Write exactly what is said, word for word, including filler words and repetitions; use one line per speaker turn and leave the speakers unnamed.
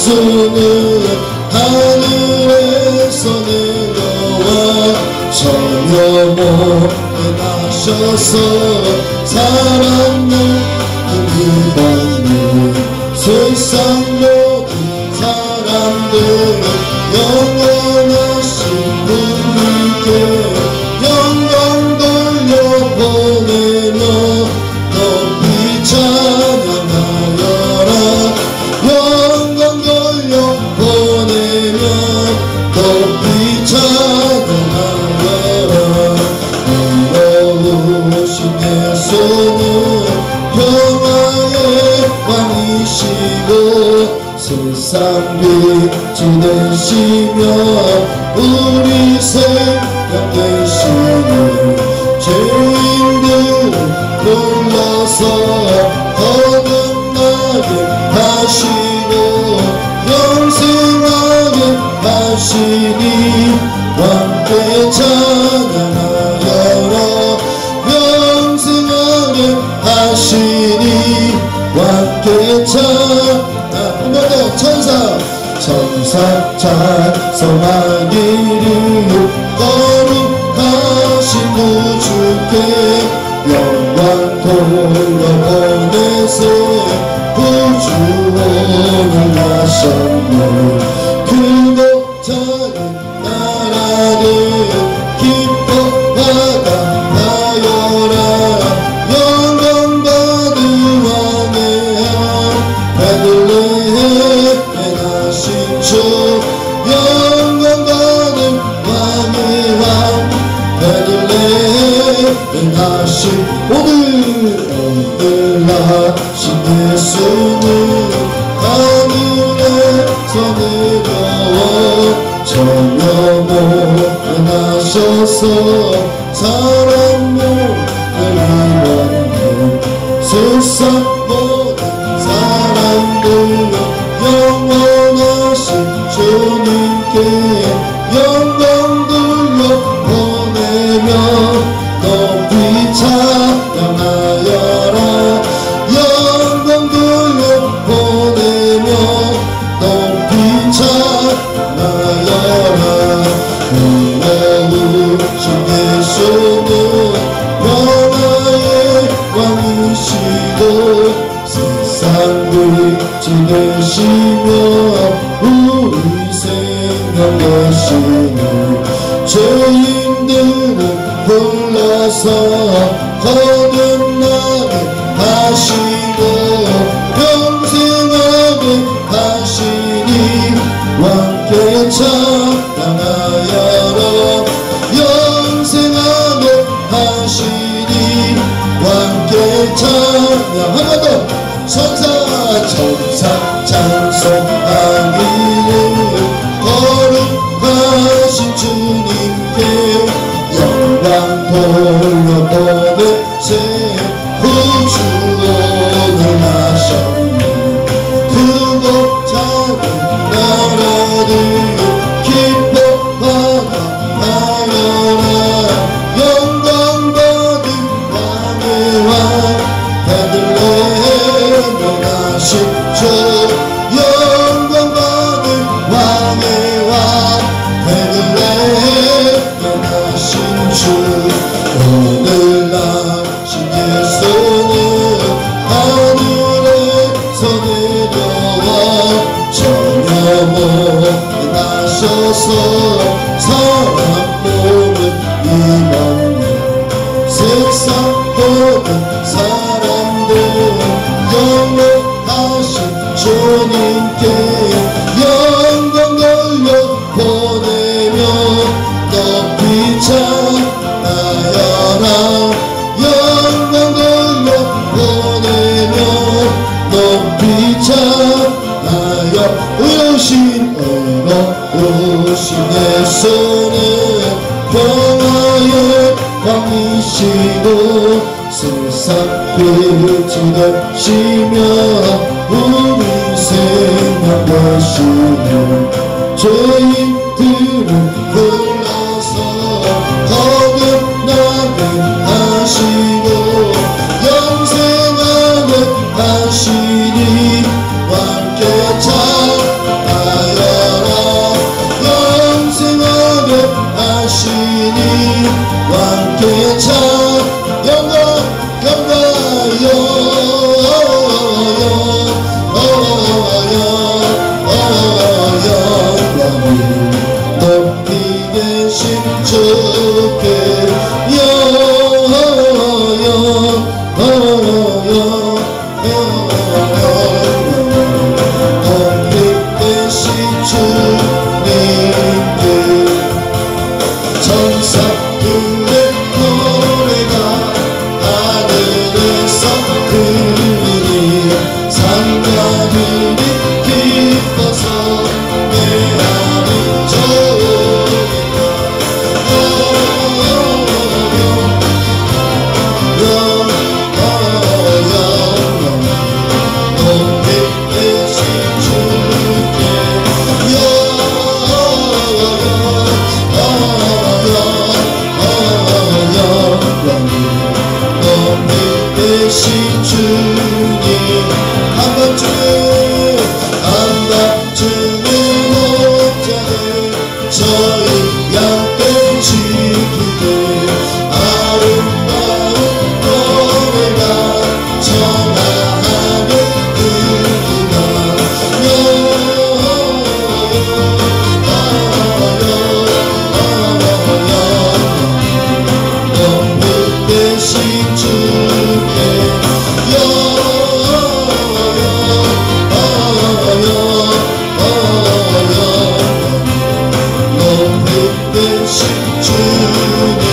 예수는 하늘에서 내려와 전혀 못해 나셔서 사랑 모든 이방인 세상 모든 사람들 영원하신 분께 영광 돌려보내며 높이 찬양하여라. 영광 돌려보내며 높이 찬양하여라. 의로우신 예수는 평화의 왕이시고 세상 빛이 되시며 우리 생명 되시니 죄인들을 불러서 거듭나게 하시고 영생하게 하시니 함께 찬양하여라. 영생하게 하시니 함께 찬양하여라. 한 번 더 천사 천사 찬송하기를 거룩하신 구주께 영광 돌려보내세 구주원을 하셨네. 크고 작은 나라들 기뻐하다 하여라. 영광 받은 왕의 베들레헴에 나신 주 영광 받은 왕의 왕 베들레헴에 나신 오늘 오늘 나신 예수는 하늘에서 내려와 전혀 못해 나셔서 사랑 모든 이방인 세상 모든 사람들 영원하신 주님께 영광 돌려보내며 높이 찬양하여라. 영광 돌려보내며 높이 찬양하여라. 의로우신 예수는 평화의 왕이시고 세상 빛이 되시며 우리 생명 되시니 죄인들을 불러서 거듭나게 하시고 영생하게 하시니 함께 찬양하여라. 영생하게 하시니 함께 찬양. 한 번 더 천사 천사 찬송하기를 거룩하신 주님께 영광 돌려보내세 구주원을 하셨네. 크고 작은 나라들 기뻐하다 하여라. 영광 받은 왕의 왕 베들레헴에 나신 주 영광 받은 왕의 왕 베들레헴에 나신 주 오늘 나신 예수는 하늘에서 내려와 전혀 못해 나셔서 사람 몸은 이방인 세상 모든 사람들 영원하신 주님께 영광 돌려보내며 높이 찬양하여라. 영광 돌려보내며 높이 찬양하여. 의로우신 의로우신 예수는 평화의 왕이시고 세상 빛이 되시며 우리 생명 되시는 죄인들을 불러서 거듭나게 하시고 영생하게 하시니 함께 찬양. 하시니 왕께 참 영광 영광 영광이 높이 계신 주께 높이 계신 주님께 천사들의 노래가 하늘에서 들리니 산자들이 기뻐서 내 안이 좋으리라. 높이 계신 주께 높이 계신 주님 한 번쯤은 한 번쯤은 목자들 저희 양떼 지키되 아름다운 노래가 전하하며 들리나 높이 계신 주께 높이 계신 주님